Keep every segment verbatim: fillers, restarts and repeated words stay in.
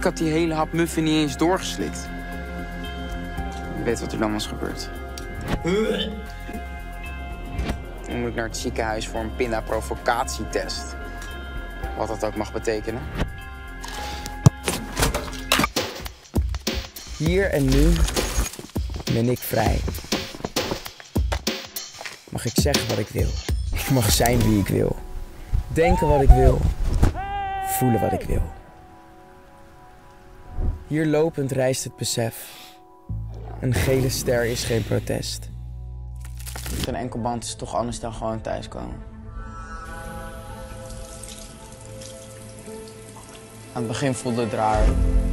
had die hele hap muffin niet eens doorgeslikt. Je weet wat er dan was gebeurd. Dan moet ik naar het ziekenhuis voor een pinda-provocatietest. Wat dat ook mag betekenen. Hier en nu ben ik vrij. Mag ik zeggen wat ik wil. Ik mag zijn wie ik wil. Denken wat ik wil. Voelen wat ik wil. Hier lopend rijst het besef. Een gele ster is geen protest. Geen enkel band is toch anders dan gewoon thuiskomen. Aan het begin voelde het raar.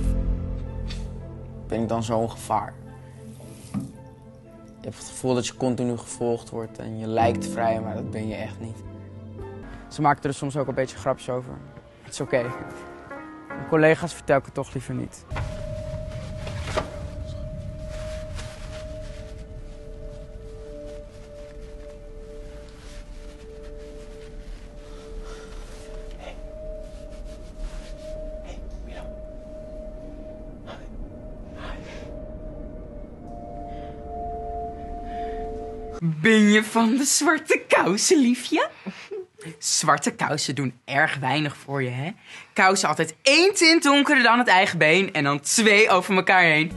Ben ik dan zo'n gevaar? Je hebt het gevoel dat je continu gevolgd wordt en je lijkt vrij, maar dat ben je echt niet. Ze maken er soms ook een beetje grapjes over. Het is oké. Okay. Mijn collega's vertel ik het toch liever niet. Ben je van de zwarte kousen, liefje? Zwarte kousen doen erg weinig voor je, hè? Kousen altijd één tint donkerder dan het eigen been en dan twee over elkaar heen.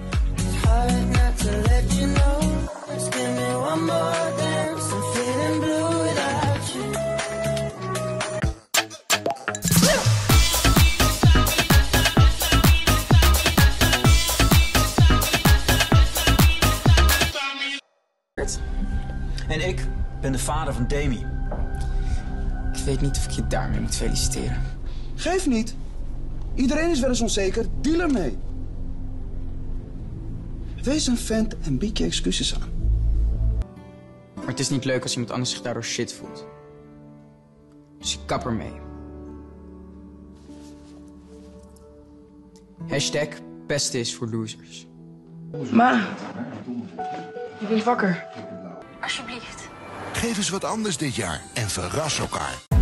En ik ben de vader van Demi. Ik weet niet of ik je daarmee moet feliciteren. Geef niet. Iedereen is wel eens onzeker. Deal ermee. Wees een vent en bied je excuses aan. Maar het is niet leuk als iemand anders zich daardoor shit voelt. Dus ik kap ermee. Hashtag pesten is voor losers. Ma, je bent wakker. Geef eens wat anders dit jaar en verras elkaar.